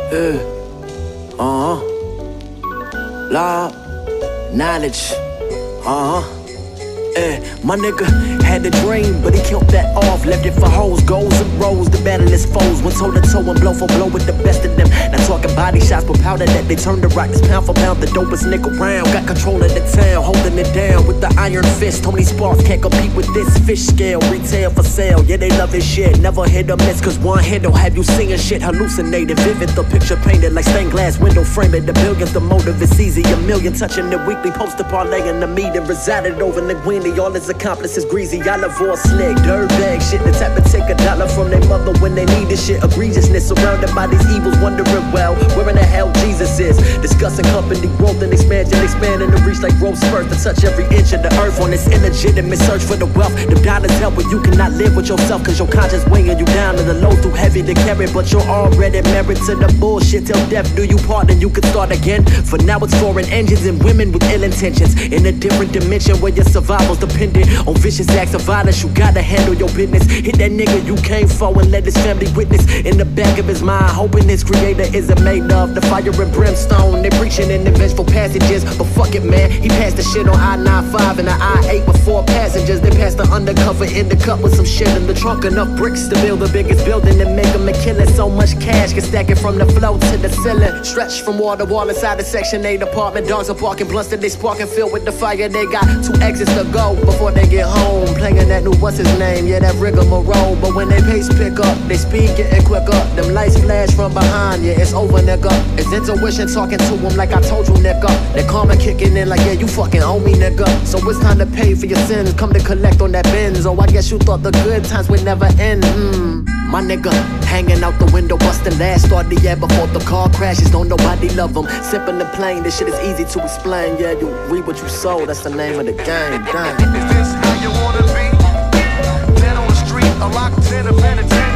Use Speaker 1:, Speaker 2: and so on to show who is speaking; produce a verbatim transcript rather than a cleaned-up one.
Speaker 1: Yeah. Uh-huh. Law, knowledge. Uh-huh. Eh, my nigga had a dream, but he killed that off. Left it for hoes, goals and rows to battle his foes. Went toe to toe and blow for blow with the best of them. Not talking body shots, but powder that they turn to rock. This pound for pound, the dopest nigga round. Got control of the town, holding it down with the iron fist. Tony Sparks can't compete with this fish scale. Retail for sale, yeah, they love his shit. Never hit or miss, cause one hit'll have you seeing shit hallucinated. Vivid, the picture painted like stained glass window framing. The billions, the motive is easy. A million touching the weekly poster parlaying the meeting. Resided over in the Guinea. All his accomplices greasy, I love all slick. Dirtbag shit, the type to take a dollar from their mother when they need this shit. Egregiousness surrounded by these evils, wondering, well, where in the hell Jesus is. Discussing company growth and expansion, expanding the reach like growth spurts to touch every inch of the earth on this illegitimate search for the wealth. Them dollars help when you cannot live with yourself, cause your conscience weighing you down and the load too heavy to carry. But you're already married to the bullshit. Till death do you part and you can start again. For now it's foreign engines and women with ill intentions. In a different dimension where your survival's dependent on vicious acts of violence, you gotta handle your business. Hit that nigga you came for and let his family witness. In the back of his mind, hoping his creator isn't made of the fire and brimstone. They preaching in the vengeful passages, but fuck it, man. He passed the shit on I ninety-five and the I eight with four passengers. They passed the undercover in the cup with some shit in the trunk. Enough bricks to build the biggest building and make them a killer. So much cash can stack it from the floor to the ceiling. Stretch from wall to wall inside the section eight apartment. Dogs are parking, blunts that they sparking, filled with the fire. They got two exits to go before they get home. Playing that new what's his name, yeah, that rigmarole. But when they pace pick up, they speed getting quicker. Them lights flash from behind, yeah, it's over, nigga. It's intuition talking to him like I told you, nigga. That karma kicking in like, yeah, you fucking owe me, nigga. So it's time to pay for your sins, come to collect on that Benz. Oh, I guess you thought the good times would never end. Mm. My nigga, hanging out the window, busting last start the year before the car crashes. Don't nobody love them. Sipping the plane, this shit is easy to explain. Yeah, you reap what you sow, that's the name of the game. Dang.
Speaker 2: Is this how you wanna be? Dead on the street, a locked in a penitentiary.